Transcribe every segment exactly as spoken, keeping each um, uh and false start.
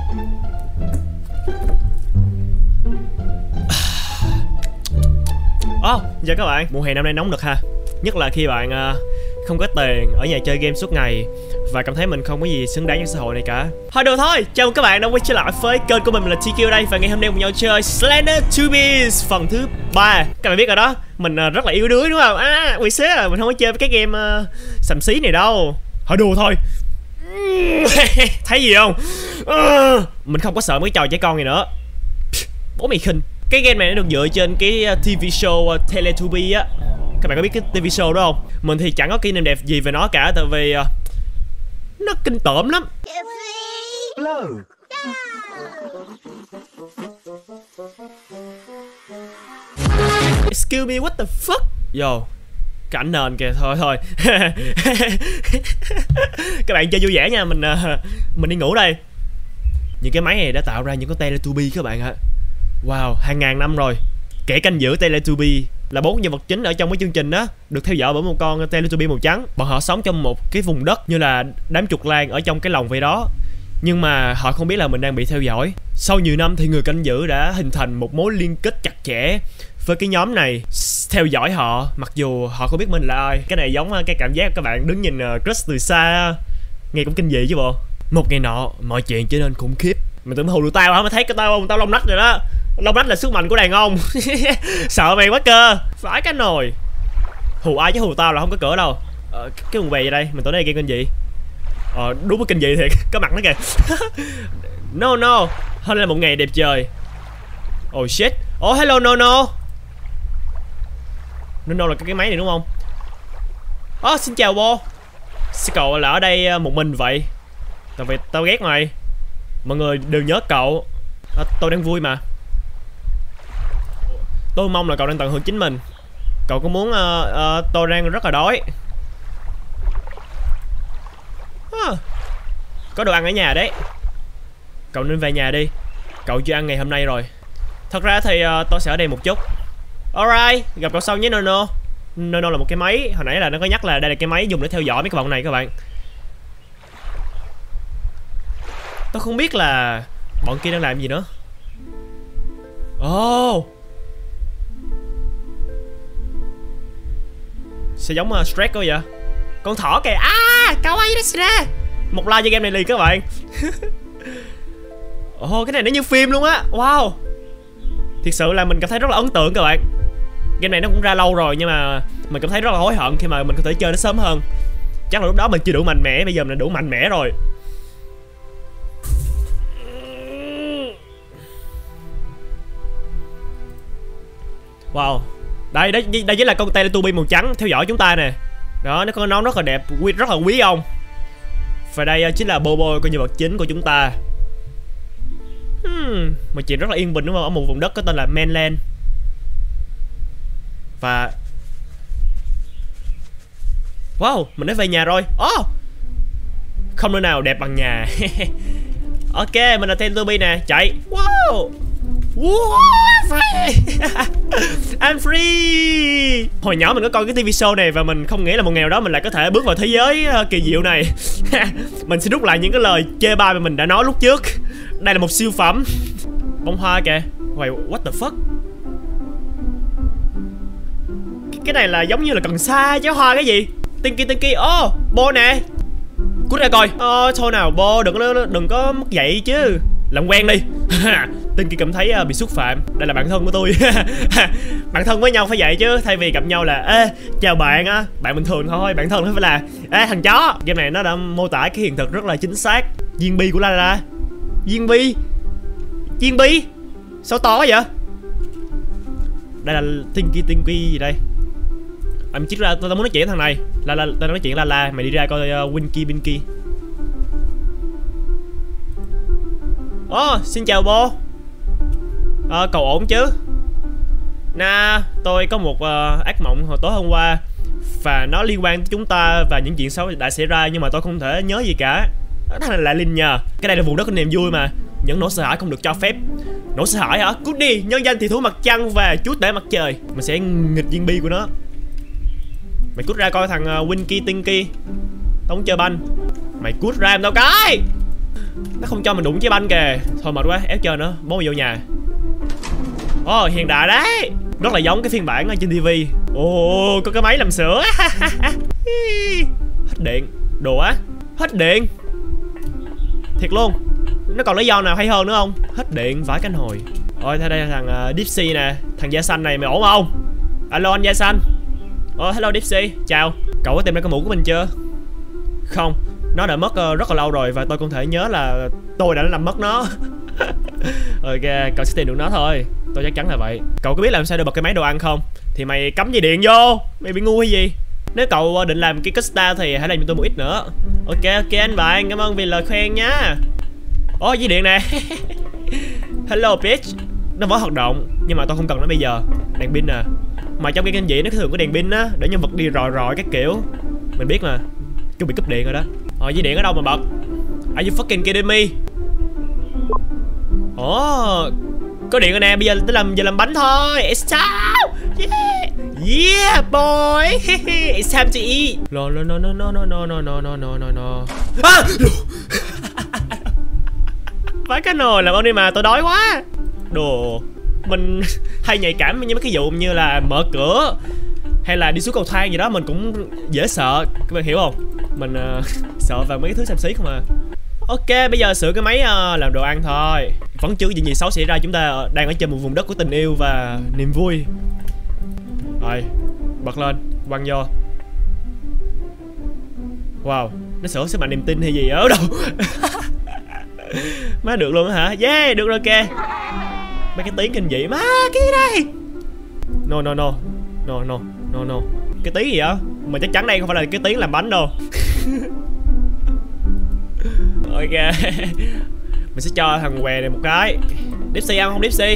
Ồ, oh, chào các bạn. Mùa hè năm nay nóng nực ha. Nhất là khi bạn uh, không có tiền, ở nhà chơi game suốt ngày và cảm thấy mình không có gì xứng đáng trong xã hội này cả. Thôi được thôi, chào mừng các bạn đã quay trở lại với kênh của mình, mình là tê kiu đây. Và ngày hôm nay cùng nhau chơi Slendertubbies phần thứ ba. Các bạn biết rồi đó, mình uh, rất là yếu đuối đúng không? À, quỷ xế à, mình không có chơi với cái game uh, xàm xí này đâu. Thôi đùa thôi. Thấy gì không? Uh, mình không có sợ mấy cái trò trẻ con này nữa. Bố mày khinh. Cái game này nó được dựa trên cái ti vi show uh, Teletubbies á. Các bạn có biết cái ti vi show đó không? Mình thì chẳng có kỷ niệm đẹp gì về nó cả. Tại vì uh, nó kinh tởm lắm. Excuse me, what the fuck? Yo, cảnh nền kìa, thôi thôi. Các bạn chơi vui vẻ nha, mình uh, mình đi ngủ đây. Những cái máy này đã tạo ra những con Teletubbies các bạn ạ. Wow, hàng ngàn năm rồi. Kẻ canh giữ Teletubbies là bốn nhân vật chính ở trong cái chương trình đó, được theo dõi bởi một con Teletubbies màu trắng. Bọn họ sống trong một cái vùng đất như là đám chuột lang ở trong cái lồng vậy đó. Nhưng mà họ không biết là mình đang bị theo dõi. Sau nhiều năm thì người canh giữ đã hình thành một mối liên kết chặt chẽ với cái nhóm này, theo dõi họ mặc dù họ không biết mình là ai. Cái này giống cái cảm giác các bạn đứng nhìn crush từ xa, nghe cũng kinh dị chứ bộ. Một ngày nọ, mọi chuyện trở nên khủng khiếp. Mày tưởng hù được tao hả? Mày thấy cái tao không? Tao lông nách rồi đó. Lông nách là sức mạnh của đàn ông. Sợ mày quá cơ. Phải cái nồi. Hù ai chứ hù tao là không có cửa đâu. Ờ, cái quần bè vậy đây, mình tưởng đây game kinh dị. Ờ, đúng là kinh dị thiệt. Cái mặt nó kìa. No no, hôm nay là một ngày đẹp trời. Oh shit. Oh hello no no. No no là cái máy này đúng không? Oh xin chào Bo. Sao cậu là ở đây một mình vậy? Tại vì tao ghét mày. Mọi người đừng nhớ cậu. À, tôi đang vui mà. Tôi mong là cậu đang tận hưởng chính mình. Cậu có muốn uh, uh, tôi đang rất là đói. à, Có đồ ăn ở nhà đấy. Cậu nên về nhà đi. Cậu chưa ăn ngày hôm nay rồi. Thật ra thì uh, tôi sẽ ở đây một chút. Alright, gặp cậu sau nhé Nono. Nono là một cái máy. Hồi nãy là nó có nhắc là đây là cái máy dùng để theo dõi mấy cái bọn này các bạn. Tôi không biết là bọn kia đang làm gì nữa. Oh, sao giống uh, Shrek quá vậy? Con thỏ kìa. À, kawaii desu ne. Một like cho game này liền các bạn. Oh, cái này nó như phim luôn á. Wow. Thiệt sự là mình cảm thấy rất là ấn tượng các bạn. Game này nó cũng ra lâu rồi nhưng mà mình cảm thấy rất là hối hận khi mà mình có thể chơi nó sớm hơn. Chắc là lúc đó mình chưa đủ mạnh mẽ, bây giờ mình đã đủ mạnh mẽ rồi. Wow. Đây, đây, đây chính là con Teletubbies màu trắng theo dõi chúng ta nè. Đó, nó có nón rất là đẹp, rất là quý ông. Và đây chính là Bobo, con nhân vật chính của chúng ta. Hmm, một chuyện rất là yên bình đúng không? Ở một vùng đất có tên là Mainland. Và wow, mình đã về nhà rồi. Oh, không nơi nào đẹp bằng nhà. Ok, mình là Teletubbies nè, chạy. Wow. Wow, free. I'm free. Hồi nhỏ mình có coi cái ti vi show này và mình không nghĩ là một ngày nào đó mình lại có thể bước vào thế giới uh, kỳ diệu này. Mình sẽ rút lại những cái lời chê bai mà mình đã nói lúc trước. Đây là một siêu phẩm. Bông hoa kìa. Wait, what the fuck? Cái này là giống như là cần sa chứ hoa cái gì? Tinky Tinky. Oh, Bo nè. Cút ra coi. Ờ, thôi nào Bo, đừng có đừng có mất dậy chứ. Làm quen đi. Tinky cảm thấy uh, bị xúc phạm. Đây là bạn thân của tôi. Bạn thân với nhau phải vậy chứ. Thay vì gặp nhau là ê chào bạn á, bạn bình thường thôi. Bạn thân nó phải là ê thằng chó. Game này nó đã mô tả cái hiện thực rất là chính xác. Viên bi của Lala. Viên bi. Viên bi. Sao to quá vậy? Đây là Tinky Tinky gì đây? Anh à, ra tôi muốn nói chuyện với thằng này. Là là tôi nói chuyện là là mày đi ra coi uh, Winky Pinky. Oh, xin chào Bo. À, cậu ổn chứ? Nè, tôi có một uh, ác mộng hồi tối hôm qua và nó liên quan tới chúng ta và những chuyện xấu đã xảy ra nhưng mà tôi không thể nhớ gì cả. Thằng này là Linh nhờ. Cái đây là vùng đất của niềm vui mà. Những nỗi sợ hãi không được cho phép. Nỗi sợ hãi hả? Cút đi, nhân danh thì thú mặt trăng và chúa tể mặt trời. Mình sẽ nghịch viên bi của nó. Mày cút ra coi thằng uh, Winky Tinky. Tao không chơi banh. Mày cút ra em tao cái. Nó không cho mình đụng trái banh kìa. Thôi mệt quá, ép chơi nữa, bố mình vô nhà. Ồ, oh, hiện đại đấy. Rất là giống cái phiên bản ở trên tivi. Ồ, oh, có cái máy làm sữa. Hết điện. Đồ á. Hết điện. Thiệt luôn. Nó còn lý do nào hay hơn nữa không? Hết điện, vãi cánh hồi. Ôi, thế đây là thằng uh, Dipsy nè. Thằng da xanh này, mày ổn không? Alo anh da xanh. Ồ, hello Dipsy, chào. Cậu có tìm ra cái mũ của mình chưa? Không, nó đã mất uh, rất là lâu rồi. Và tôi không thể nhớ là tôi đã làm mất nó. Ok, cậu sẽ tìm được nó thôi. Tôi chắc chắn là vậy. Cậu có biết làm sao để bật cái máy đồ ăn không? Thì mày cắm dây điện vô. Mày bị ngu hay gì? Nếu cậu định làm cái custard thì hãy làm cho tôi một ít nữa. Ok, ok anh bạn, cảm ơn vì lời khen nhá. Ồ, dây điện nè. Hello bitch. Nó vẫn hoạt động, nhưng mà tôi không cần nó bây giờ. Đèn pin à. Mà trong cái kinh dị nó thường có đèn pin á, để nhân vật đi rọi rọi các kiểu. Mình biết mà. Cứ bị cúp điện rồi đó. Ồ, dây điện ở đâu mà bật? Are you fucking kidding me? Ồ, có điện rồi nè, bây giờ tới làm giờ làm bánh thôi. It's time. Yeah. Yeah boy. It's time to eat. No no no no no no no no no no no no. À! Phải cái nồi làm ơn đi mà, tôi đói quá. Đồ. Mình hay nhạy cảm với mấy cái vụ như là mở cửa hay là đi xuống cầu thang gì đó, mình cũng dễ sợ. Các bạn hiểu không? Mình uh, sợ vào mấy cái thứ xàm xí không à. Ok, bây giờ sửa cái máy uh, làm đồ ăn thôi. Vẫn chưa có chuyện gì xấu xảy ra, chúng ta đang ở trên một vùng đất của tình yêu và niềm vui. Rồi, bật lên, quăng vô. Wow, nó sửa sức mạnh niềm tin hay gì ở đâu. Má được luôn hả? Yeah, được rồi kìa. Mấy cái tiếng kinh dị má, cái gì đây? No no no. No no no no. Cái tiếng gì vậy? Mà chắc chắn đây không phải là cái tiếng làm bánh đâu. Ok. Mình sẽ cho thằng què này một cái. Dipsy ăn không Dipsy?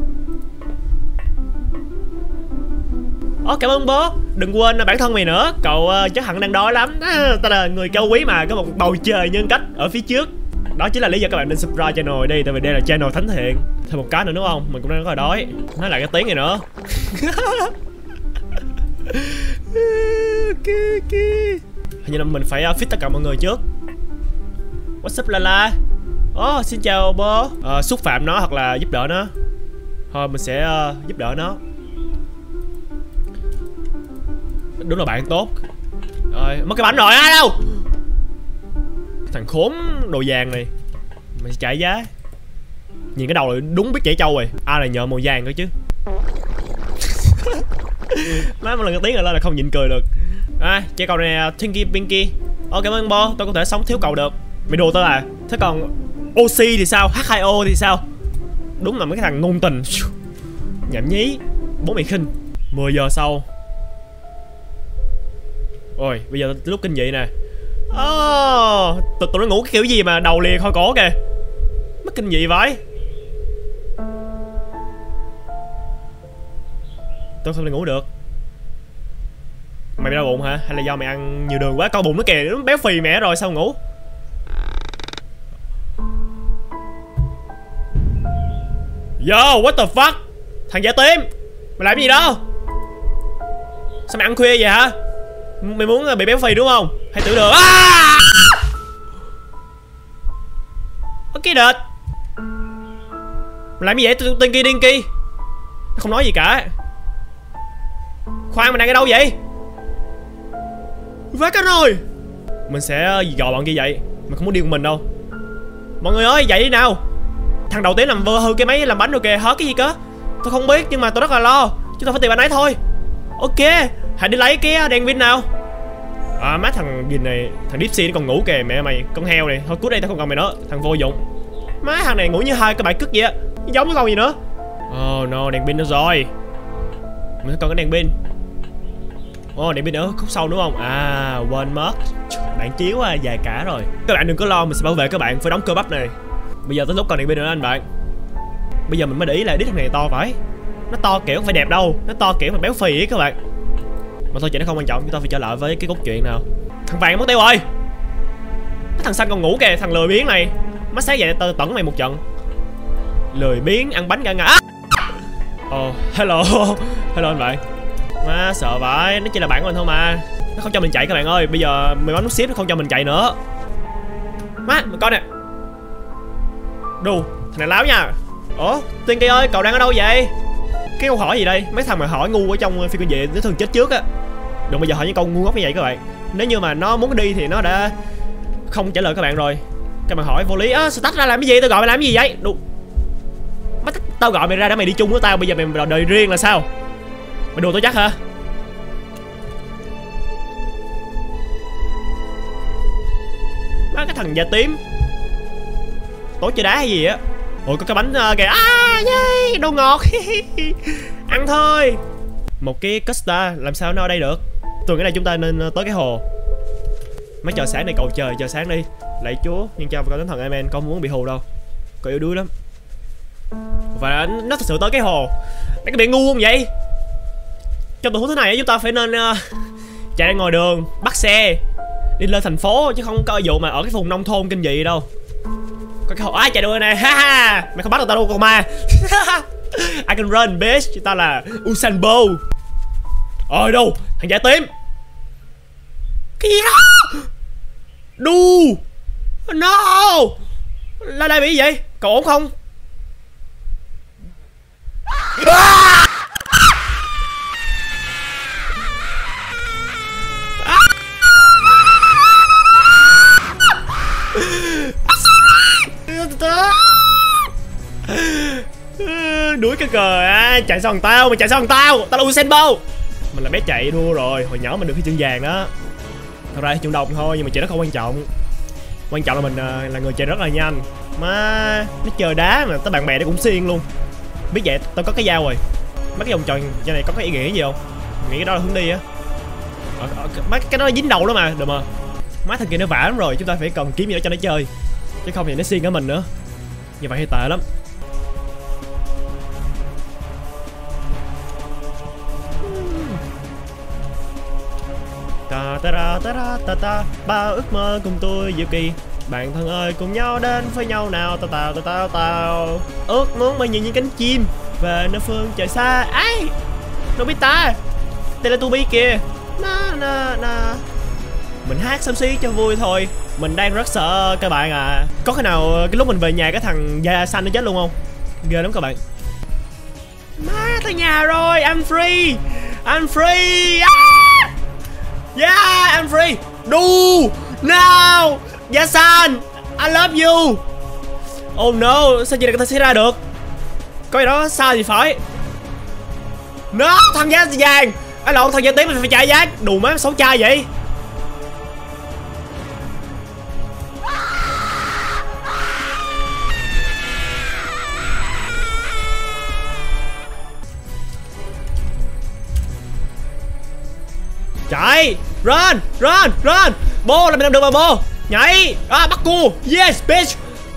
Ồ, cảm ơn bố. Đừng quên bản thân mày nữa. Cậu uh, chắc hẳn đang đói lắm. À, ta là người cao quý mà, có một bầu trời nhân cách ở phía trước. Đó chính là lý do các bạn nên subscribe channel đi. Tại vì đây là channel thánh thiện. Thêm một cái nữa đúng không? Mình cũng đang rất là đói. Nói lại cái tiếng này nữa. Hình như là mình phải uh, fit tất cả mọi người trước. What's up Lala? Oh, xin chào bố. uh, Xúc phạm nó hoặc là giúp đỡ nó. Thôi mình sẽ uh, giúp đỡ nó. Đúng là bạn tốt. Rồi, mất cái bánh rồi, ai đâu? Thằng khốn đồ vàng này. Mày chạy giá. Nhìn cái đầu là đúng biết chảy trâu rồi. Ai là nhợ màu vàng cơ chứ. Má một lần cái tiếng rồi lên là không nhịn cười được. À, chơi cầu này Tinky Pinky. Ồ, cảm ơn bố, tôi có thể sống thiếu cầu được. Mày đùa tôi à? Thế còn oxy thì sao? H hai O thì sao? Đúng là mấy cái thằng ngôn tình. Nhảm nhí. Bố mày khinh. mười giờ sau. Ôi, bây giờ lúc kinh dị nè. Oh, tụi tụi nó ngủ cái kiểu gì mà đầu lìa khỏi cổ kìa. Mất kinh dị vậy. Tôi không thể ngủ được. Mày bị đau bụng hả? Hay là do mày ăn nhiều đường quá? Coi bụng nó kìa, nó béo phì mẹ rồi sao ngủ? Yo, what the fuck? Thằng da tím, mày làm gì đó? Sao mày ăn khuya vậy hả? Mày muốn bị béo phì đúng không? Hay tiểu đường? À! Ok đệt. Mày làm gì vậy? Tên kia điên kia. Nó không nói gì cả. Khoan, mày đang ở đâu vậy? Vác cái rồi. Mình sẽ dò bọn kia dậy. Mình không muốn đi cùng mình đâu. Mọi người ơi, dậy đi nào. Thằng đầu tiên làm vơ hư cái máy làm bánh rồi kìa. Hả, cái gì cơ? Tôi không biết nhưng mà tôi rất là lo. Chúng ta phải tìm anh ấy thôi. Ok, hãy đi lấy cái đèn pin nào. À má, thằng gìn này, thằng Dipsy nó còn ngủ kìa. Mẹ mày, con heo này. Thôi cút đây, tao không cần mày nữa. Thằng vô dụng. Má, thằng này ngủ như hai cái bãi cứt vậy á. Giống cái con gì nữa. Oh no, đèn pin nữa rồi. Mình còn cái đèn pin. Ồ, oh, đèn pin ở khúc sau đúng không? À, quên mất. Bạn chiếu à, dài cả rồi. Các bạn đừng có lo, mình sẽ bảo vệ các bạn với đống cơ bắp này. Bây giờ tới lúc còn đèn pin nữa anh bạn. Bây giờ mình mới để ý là đít thằng này to phải. Nó to kiểu không phải đẹp đâu. Nó to kiểu mà béo phì ấy các bạn. Mà thôi chuyện nó không quan trọng, chúng ta phải trở lại với cái cốt truyện nào. Thằng vàng mất tiêu rồi. Cái thằng xanh còn ngủ kìa, thằng lười biếng này. Má sáng dậy tao tẩn mày một trận. Lười biếng ăn bánh cả ngã. Ồ, oh, hello. Hello anh bạn. Má sợ vậy, nó chỉ là bạn của mình thôi mà. Nó không cho mình chạy các bạn ơi. Bây giờ mình bấm nút shift nó không cho mình chạy nữa. Má, mình coi nè. Đù, thằng này láo nha. Ủa, Tiên Kỳ ơi, cậu đang ở đâu vậy? Cái câu hỏi gì đây? Mấy thằng mà hỏi ngu ở trong phim kinh dị nó thường chết trước á. Đừng bao giờ hỏi những câu ngu ngốc như vậy các bạn. Nếu như mà nó muốn đi thì nó đã không trả lời các bạn rồi. Các bạn hỏi vô lý, á sao tách ra làm cái gì? Tao gọi mày làm cái gì vậy? Đù. Má, tao gọi mày ra để mày đi chung với tao, bây giờ mày đòi đời riêng là sao? Mày đùa tao chắc hả? Má cái thằng da tím. Tối chơi đá hay gì á? Ôi có cái bánh uh, kìa. À yeah, đồ ngọt. Ăn thôi. Một cái custard làm sao nó ở đây được? Tôi nghĩ là chúng ta nên uh, tới cái hồ. Mấy chờ sáng này cậu trời, chờ sáng đi. Lạy chúa, nhưng cho con thánh thần amen, con muốn bị hù đâu. Cậu yếu đuối lắm. Và nó thật sự tới cái hồ. Mấy cái bị ngu không vậy? Trong tình huống thế này chúng ta phải nên uh, chạy ra ngoài đường, bắt xe đi lên thành phố, chứ không có vụ mà ở cái vùng nông thôn kinh dị đâu. Có cái hồ, ai chạy đuôi này, ha ha. Mày không bắt được tao đâu con ma. I can run bitch, chúng ta là Usain Bolt. Ôi đâu, thằng da tím. Cái gì đó? Đu. No. Là đây bị gì vậy? Cậu ổn không? À! Đuổi cái cờ à, chạy sau thằng tao, mày chạy sau thằng tao, tao là Usain Bolt. Mình là bé chạy đua rồi, hồi nhỏ mình được huy chương vàng đó. Thật ra chung đồng thôi nhưng mà chuyện đó không quan trọng. Quan trọng là mình uh, là người chạy rất là nhanh. Má, nó chờ đá mà tới bạn bè nó cũng xiên luôn. Biết vậy, tao có cái dao rồi. Mấy cái vòng tròn trên này có cái ý nghĩa gì không? Nghĩ cái đó là hướng đi á. Mấy cái đó dính đầu đó mà, được mà. Má thằng kia nó vả lắm rồi, chúng ta phải cần kiếm gì đó cho nó chơi. Chứ không thì nó xiên cả mình nữa. Như vậy hay tệ lắm. Ta ta ta ta ta ta, bao ước mơ cùng tôi diệu kỳ. Bạn thân ơi cùng nhau đến với nhau nào, tao tao tao tao tao. Ước muốn bay nhìn những cánh chim về nơi phương trời xa. Ai? Nobita, Teletubby kìa. Na na na. Mình hát xăm xí cho vui thôi. Mình đang rất sợ các bạn à. Có khi nào cái lúc mình về nhà cái thằng da xanh nó chết luôn không? Ghê lắm các bạn. Má tới nhà rồi, I'm free. I'm free. Ah! Yeah, I'm free. Do now. Yasan, I love you. Oh no, sao chuyện này có thể xảy ra được? Có gì đó sao gì phải? No, thằng da vàng. Anh lộn, thằng da tím mình phải chạy giá. Đù má xấu trai vậy. Chạy, run, run, run. Bô là mình làm được mà bô. Nhảy, à bắt cua. Yes bitch.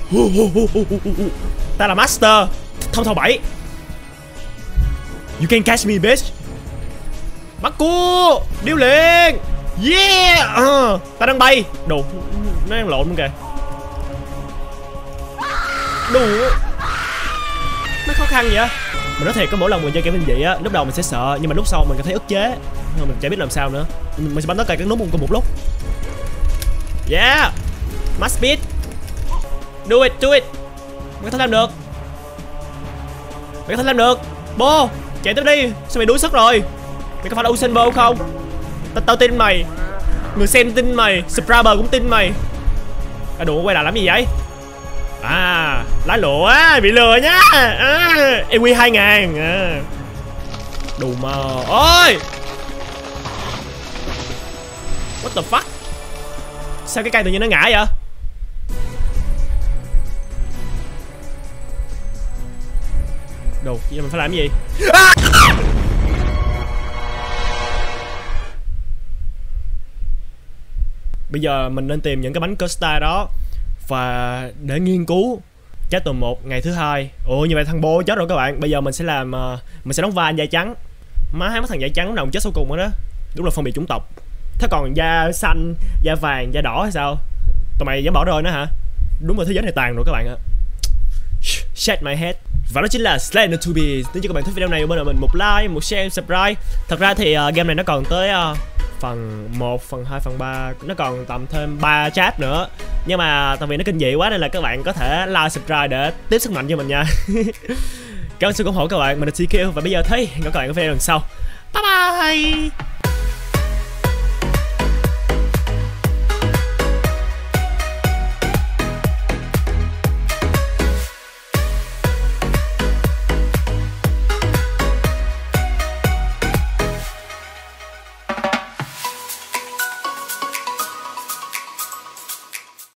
Ta là master thông thầu bảy. You can catch me bitch. Bắt cua, điêu liền. Yeah, uh, ta đang bay. Đồ, nó đang lộn luôn kìa. Đủ. Nó khó khăn vậy. Mình nói thiệt, có mỗi lần mình chơi game kinh dị á, lúc đầu mình sẽ sợ nhưng mà lúc sau mình cảm thấy ức chế. Mình chả biết làm sao nữa. Mình sẽ bấm tất cả các nút cùng một lúc. Yeah, must speed. Do it, do it. Mày có thể làm được. Mày có thể làm được. Bô, chạy tiếp đi. Sao mày đuối sức rồi? Mày có phải là Usain Bolt không? Tao tao tin mày. Người xem tin mày, subscriber cũng tin mày. À đùa, quay lại làm gì vậy? À, lá lụa á, bị lừa nhá. À, e quy hai ngàn à. Đù mờ. Ôi, what the fuck? Sao cái cây tự nhiên nó ngã vậy? Đồ, giờ mình phải làm cái gì? À! Bây giờ mình nên tìm những cái bánh custard đó và để nghiên cứu. Chết tuần một, ngày thứ hai. Ủa như vậy thằng Bô chết rồi các bạn. Bây giờ mình sẽ làm uh, mình sẽ đóng vai anh da trắng. Má hai mắt thằng da trắng nào chết sau cùng rồi đó. Đúng là phân biệt chủng tộc. Thế còn da xanh, da vàng, da đỏ hay sao? Tụi mày dám bỏ rơi nữa hả? Đúng là thế giới này tàn rồi các bạn ạ. Shake my head. Và đó chính là Slendertubbies. Nếu như các bạn thích video này, bên mình một like, một share, subscribe. Thật ra thì uh, game này nó còn tới uh, phần một, phần hai, phần ba. Nó còn tầm thêm ba chat nữa. Nhưng mà tại vì nó kinh dị quá nên là các bạn có thể like, subscribe để tiếp sức mạnh cho mình nha. Cảm ơn sự ủng hộ các bạn. Mình là tê ca và bây giờ thấy hẹn gặp các bạn ở video lần sau. Bye bye.